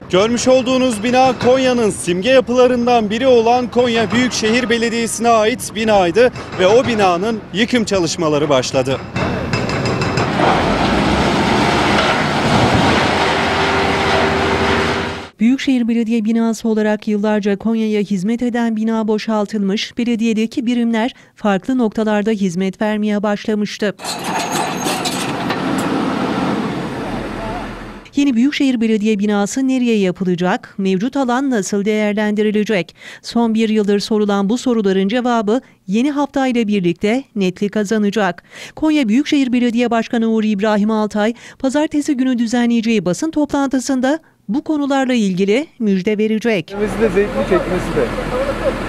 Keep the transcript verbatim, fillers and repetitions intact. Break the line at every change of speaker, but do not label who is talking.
Görmüş olduğunuz bina Konya'nın simge yapılarından biri olan Konya Büyükşehir Belediyesi'ne ait binaydı ve o binanın yıkım çalışmaları başladı.
Büyükşehir Belediye binası olarak yıllarca Konya'ya hizmet eden bina boşaltılmış, belediyedeki birimler farklı noktalarda hizmet vermeye başlamıştı. Yeni Büyükşehir Belediye binası nereye yapılacak? Mevcut alan nasıl değerlendirilecek? Son bir yıldır sorulan bu soruların cevabı yeni hafta ile birlikte netlik kazanacak. Konya Büyükşehir Belediye Başkanı Uğur İbrahim Altay, pazartesi günü düzenleyeceği basın toplantısında bu konularla ilgili müjde verecek.
Çekmesi de zevkli, çekmesi de.